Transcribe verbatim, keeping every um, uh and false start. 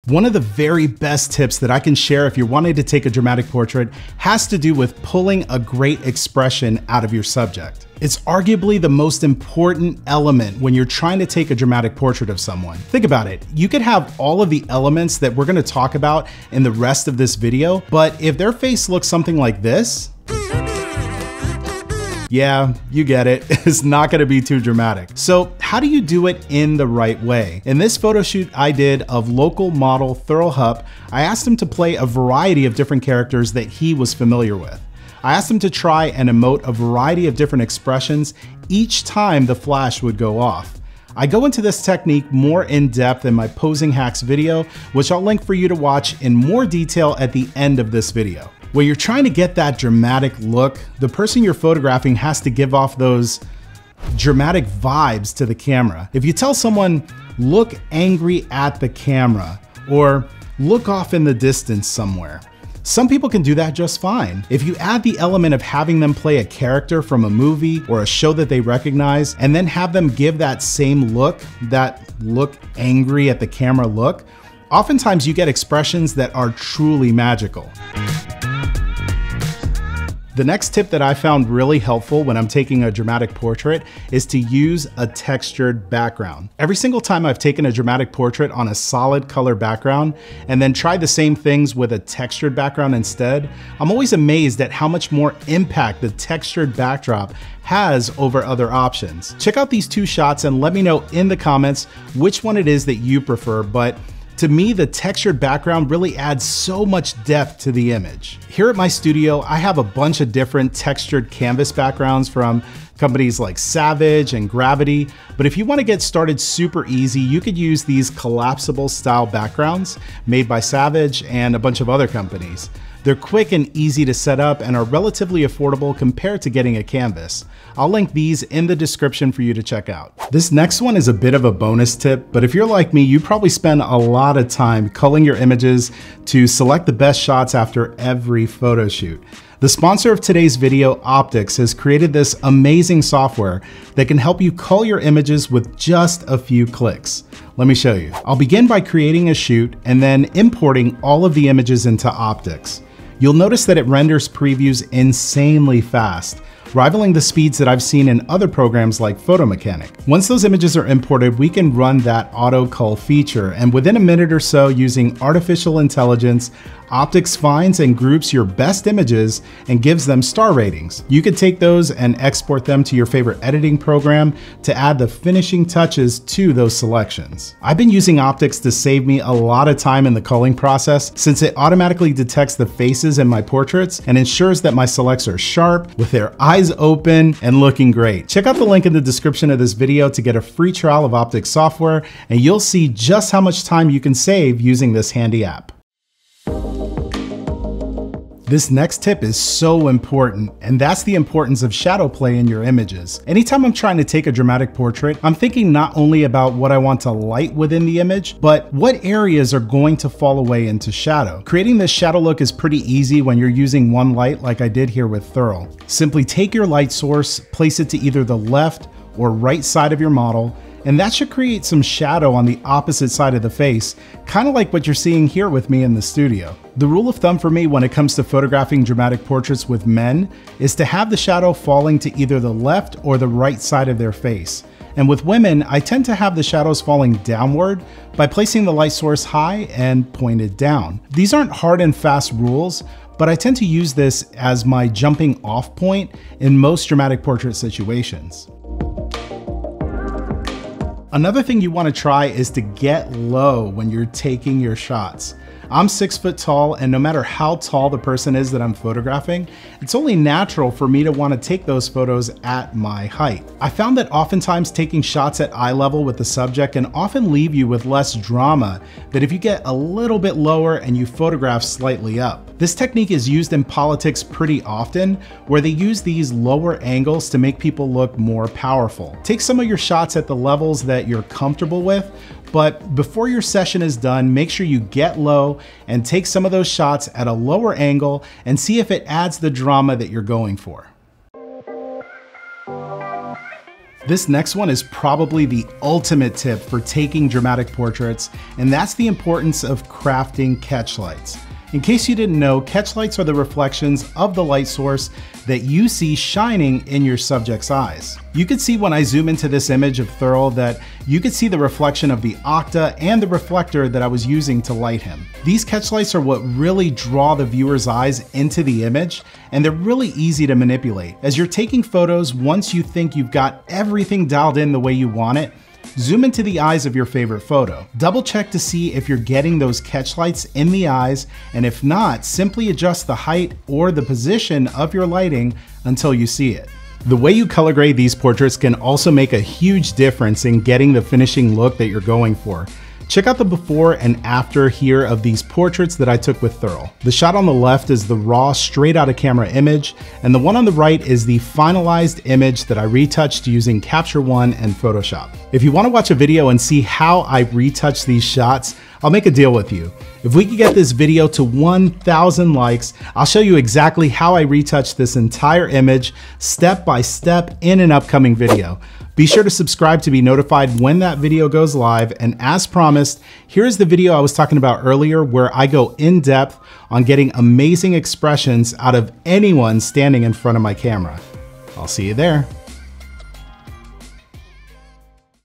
One of the very best tips that I can share if you're wanting to take a dramatic portrait has to do with pulling a great expression out of your subject. It's arguably the most important element when you're trying to take a dramatic portrait of someone. Think about it. You could have all of the elements that we're gonna talk about in the rest of this video, but if their face looks something like this, yeah, you get it. It's not gonna be too dramatic. So how do you do it in the right way? In this photo shoot I did of local model Thurl Hupp, I asked him to play a variety of different characters that he was familiar with. I asked him to try and emote a variety of different expressions each time the flash would go off. I go into this technique more in depth in my Posing Hacks video, which I'll link for you to watch in more detail at the end of this video. When you're trying to get that dramatic look, the person you're photographing has to give off those dramatic vibes to the camera. If you tell someone, look angry at the camera, or look off in the distance somewhere, some people can do that just fine. If you add the element of having them play a character from a movie or a show that they recognize, and then have them give that same look, that look angry at the camera look, oftentimes you get expressions that are truly magical. The next tip that I found really helpful when I'm taking a dramatic portrait is to use a textured background. Every single time I've taken a dramatic portrait on a solid color background and then tried the same things with a textured background instead, I'm always amazed at how much more impact the textured backdrop has over other options. Check out these two shots and let me know in the comments which one it is that you prefer, but to me, the textured background really adds so much depth to the image. Here at my studio, I have a bunch of different textured canvas backgrounds from companies like Savage and Gravity, but if you want to get started super easy, you could use these collapsible style backgrounds made by Savage and a bunch of other companies. They're quick and easy to set up and are relatively affordable compared to getting a canvas. I'll link these in the description for you to check out. This next one is a bit of a bonus tip, but if you're like me, you probably spend a lot of time culling your images to select the best shots after every photo shoot. The sponsor of today's video, OptiX, has created this amazing software that can help you cull your images with just a few clicks. Let me show you. I'll begin by creating a shoot and then importing all of the images into OptiX. You'll notice that it renders previews insanely fast, rivaling the speeds that I've seen in other programs like Photomechanic. Once those images are imported, we can run that auto cull feature, and within a minute or so, using artificial intelligence, OptiX finds and groups your best images and gives them star ratings. You could take those and export them to your favorite editing program to add the finishing touches to those selections. I've been using OptiX to save me a lot of time in the culling process, since it automatically detects the faces in my portraits and ensures that my selects are sharp, with their eyes open and looking great. Check out the link in the description of this video to get a free trial of OptiX software, and you'll see just how much time you can save using this handy app. This next tip is so important, and that's the importance of shadow play in your images. Anytime I'm trying to take a dramatic portrait, I'm thinking not only about what I want to light within the image, but what areas are going to fall away into shadow. Creating this shadow look is pretty easy when you're using one light like I did here with Thurl. Simply take your light source, place it to either the left or right side of your model, and that should create some shadow on the opposite side of the face, kind of like what you're seeing here with me in the studio. The rule of thumb for me when it comes to photographing dramatic portraits with men is to have the shadow falling to either the left or the right side of their face. And with women, I tend to have the shadows falling downward by placing the light source high and pointed down. These aren't hard and fast rules, but I tend to use this as my jumping off point in most dramatic portrait situations. Another thing you want to try is to get low when you're taking your shots. I'm six foot tall, and no matter how tall the person is that I'm photographing, it's only natural for me to want to take those photos at my height. I found that oftentimes taking shots at eye level with the subject can often leave you with less drama than if you get a little bit lower and you photograph slightly up. This technique is used in politics pretty often, where they use these lower angles to make people look more powerful. Take some of your shots at the levels that you're comfortable with, but before your session is done, make sure you get low and take some of those shots at a lower angle and see if it adds the drama that you're going for. This next one is probably the ultimate tip for taking dramatic portraits, and that's the importance of crafting catch lights. In case you didn't know, catch lights are the reflections of the light source that you see shining in your subject's eyes. You could see when I zoom into this image of Thurl that you could see the reflection of the Octa and the reflector that I was using to light him. These catch lights are what really draw the viewer's eyes into the image, and they're really easy to manipulate. As you're taking photos, once you think you've got everything dialed in the way you want it, zoom into the eyes of your favorite photo. Double check to see if you're getting those catch lights in the eyes, and if not, simply adjust the height or the position of your lighting until you see it. The way you color grade these portraits can also make a huge difference in getting the finishing look that you're going for. Check out the before and after here of these portraits that I took with Thurl. The shot on the left is the raw, straight out of camera image, and the one on the right is the finalized image that I retouched using Capture One and Photoshop. If you want to watch a video and see how I retouched these shots, I'll make a deal with you. If we could get this video to one thousand likes, I'll show you exactly how I retouched this entire image step by step in an upcoming video. Be sure to subscribe to be notified when that video goes live, and as promised, here's the video I was talking about earlier where I go in depth on getting amazing expressions out of anyone standing in front of my camera. I'll see you there.